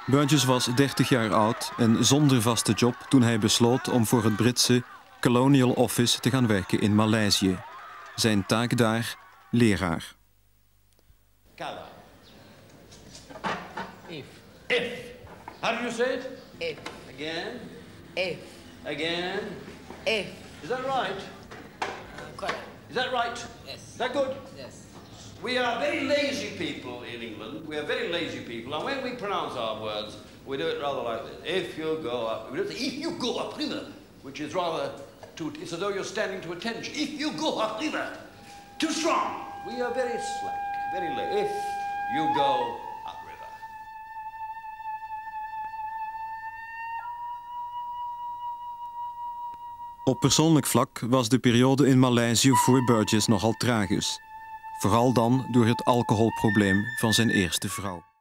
Burgess was 30 jaar oud en zonder vaste job toen hij besloot om voor het Britse Colonial Office te gaan werken in Maleisië. Zijn taak daar, leraar. Kala. If. If. How do you say it? If. Again. If. Again. If. Is that right? Correct. Is that right? Yes. Is that good? Yes. We are very lazy people in England. We are very lazy people. And when we pronounce our words, we do it rather like this. If you go up, we don't say, if you go up river, which is rather too, it's as though you're standing to attention. If you go up river, too strong. We are very slack, very lazy. If you go up river. Op persoonlijk vlak was de periode in Maleisië voor Burgess nogal tragisch. Vooral dan door het alcoholprobleem van zijn eerste vrouw.